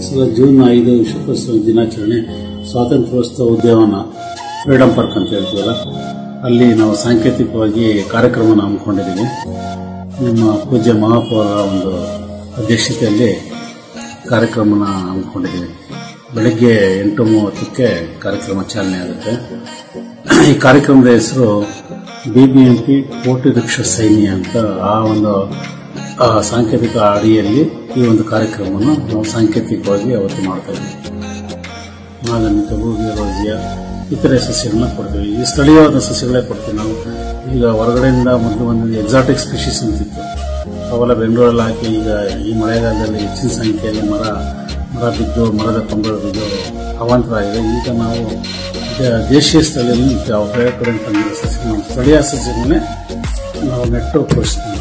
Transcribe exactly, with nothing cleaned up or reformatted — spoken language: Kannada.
ಸಲ ಜೂನ್ ಐದು ವಿಶ್ವಕೋತ್ಸವ ದಿನಾಚರಣೆ ಸ್ವಾತಂತ್ರ್ಯೋತ್ಸವ ಉದ್ಯಾನವನ ಫ್ರೀಡಂ ಪಾರ್ಕ್ ಅಂತ ಹೇಳ್ತೀವಲ್ಲ, ಅಲ್ಲಿ ನಾವು ಸಾಂಕೇತಿಕವಾಗಿ ಕಾರ್ಯಕ್ರಮನ ಹಮ್ಮಿಕೊಂಡಿದ್ದೀವಿ. ನಿಮ್ಮ ಪೂಜ್ಯ ಮಹಾಪೌರರ ಒಂದು ಅಧ್ಯಕ್ಷತೆಯಲ್ಲಿ ಕಾರ್ಯಕ್ರಮನ ಹಮ್ಮಿಕೊಂಡಿದ್ದೀವಿ. ಬೆಳಗ್ಗೆ ಎಂಟು ಮೂವತ್ತಕ್ಕೆ ಕಾರ್ಯಕ್ರಮ ಚಾಲನೆ ಆಗುತ್ತೆ. ಈ ಕಾರ್ಯಕ್ರಮದ ಹೆಸರು ಬಿಬಿಎಂಪಿ ಕೋಟಿ ವೃಕ್ಷ ಸೈನ್ಯ ಅಂತ. ಆ ಒಂದು ಸಾಂಕೇತಿಕ ಅಡಿಯಲ್ಲಿ ಈ ಒಂದು ಕಾರ್ಯಕ್ರಮವನ್ನು ನಾವು ಸಾಂಕೇತಿಕವಾಗಿ ಅವತ್ತು ಮಾಡ್ತಾ ಇದ್ದೀವಿ. ನಾಗನಿಕ, ಬೂದಿಯ, ರೋಜಿಯ ಇತರೆ ಸಸ್ಯಗಳನ್ನ ಕೊಡ್ತೀವಿ. ಈ ಸ್ಥಳೀಯವಾದ ಸಸ್ಯಗಳೇ ಕೊಡ್ತೀವಿ ನಾವು. ಈಗ ಹೊರಗಡೆಯಿಂದ ಮೊದಲು ಒಂದು ಎಕ್ಸಾಟಿಕ್ ಸ್ಪೀಶೀಸ್ ಅಂತಿತ್ತು, ಅವೆಲ್ಲ ಬೆಂಗಳೂರಲ್ಲಿ ಹಾಕಿ ಈಗ ಈ ಮಳೆಗಾಲದಲ್ಲಿ ಹೆಚ್ಚಿನ ಸಂಖ್ಯೆಯಲ್ಲಿ ಮರ ಮರ ಬಿದ್ದು ಮರದ ಕೊಂಬೆಗಳು ಬಿದ್ದು ಅವಾಂತರ ಆಗಿದೆ. ಈಗ ನಾವು ದೇಶೀಯ ಸ್ಥಳದಲ್ಲಿ ಬೇರೆ ಕಡೆ ತಂದಿರೋ ಸಸ್ಯ ಸ್ಥಳೀಯ ಸಸ್ಯಗಳನ್ನೇ ನಾವು ನೆಟ್ಟು ತೋರಿಸ್ತೀವಿ.